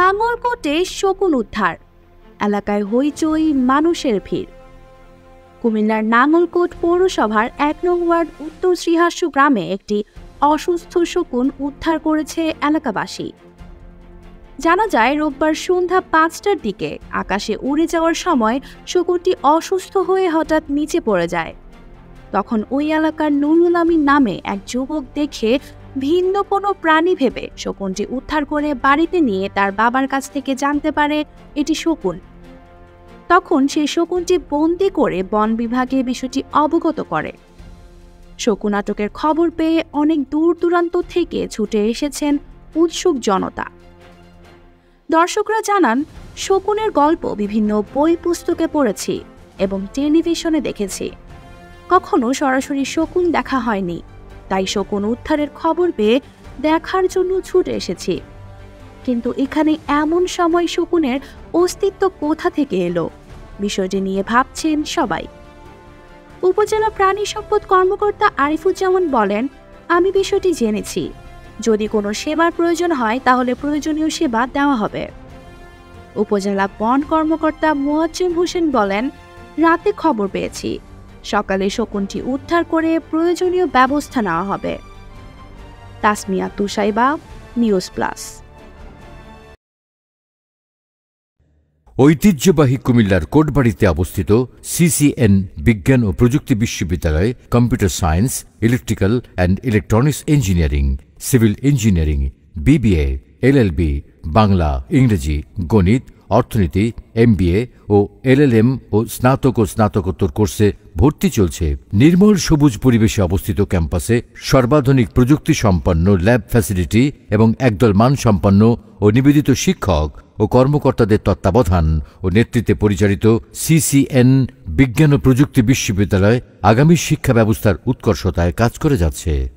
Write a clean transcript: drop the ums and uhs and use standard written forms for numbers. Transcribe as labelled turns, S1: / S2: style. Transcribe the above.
S1: নাঙ্গলকোটে শকুন উদ্ধার, এলাকায় হইচই, মানুষের ভিড়। কুমিল্লার নাঙ্গলকোট পৌরসভার ১ নং ওয়ার্ড উত্তর শ্রীহাস্য গ্রামে একটি অসুস্থ শকুন উদ্ধার করেছে এলাকাবাসী। জানা যায়, রোববার সন্ধ্যা ৫টার দিকে আকাশে উড়ে যাওয়ার সময় শকুনটি অসুস্থ হয়ে হঠাৎ নিচে পড়ে যায়। তখন ওই এলাকার নুরুল আমিন নামে এক যুবক দেখে ভিন্ন কোনো প্রাণী ভেবে শকুনটি উদ্ধার করে বাড়িতে নিয়ে তার বাবার কাছ থেকে জানতে পারে এটি শকুন। তখন সেই শকুনটি বন্দি করে বন বিভাগে বিষয়টি অবগত করে। শকুন আটকের খবর পেয়ে অনেক দূর দূরান্ত থেকে ছুটে এসেছেন উৎসুক জনতা। দর্শকরা জানান, শকুনের গল্প বিভিন্ন বই পুস্তকে পড়েছি এবং টেলিভিশনে দেখেছি, কখনো সরাসরি শকুন দেখা হয়নি। তাই শকুন উদ্ধারের খবর পেয়ে দেখার জন্য ছুটে এসেছি। কিন্তু এখানে এমন সময় শকুনের অস্তিত্ব কোথা থেকে এলো, বিষয়টি নিয়ে ভাবছেন সবাই। উপজেলা প্রাণী সম্পদ কর্মকর্তা আরিফুজ্জামান বলেন, আমি বিষয়টি জেনেছি। যদি কোনো সেবার প্রয়োজন হয় তাহলে প্রয়োজনীয় সেবা দেওয়া হবে। উপজেলা বন কর্মকর্তা মোয়াজ্জেম হোসেন বলেন, রাতে খবর পেয়েছি, সকালে শকুনটি উদ্ধার করে প্রয়োজনীয় ব্যবস্থা নেওয়া হবে। Tasmia Tushaiba, news plus.
S2: ঐতিহ্যবাহী কুমিল্লার কোটবাড়িতে অবস্থিত সিসিএন বিজ্ঞান ও প্রযুক্তি বিশ্ববিদ্যালয়ে computer science, electrical and electronics engineering, civil engineering, BBA, LLB, Bangla, ইংরেজি, গণিত, অর্থনীতি, এমবিএ ও এলএলএম ও স্নাতকোত্তর কোর্সে ভর্তি চলছে। নির্মল সবুজ পরিবেশে অবস্থিত ক্যাম্পাসে সর্বাধুনিক প্রযুক্তি সম্পন্ন ল্যাব ফ্যাসিলিটি এবং একদল মানসম্পন্ন ও নিবেদিত শিক্ষক ও কর্মকর্তাদের তত্ত্বাবধান ও নেতৃত্বে পরিচালিত সিসিএন বিজ্ঞান ও প্রযুক্তি বিশ্ববিদ্যালয় আগামী শিক্ষা ব্যবস্থার উৎকর্ষতায় কাজ করে যাচ্ছে।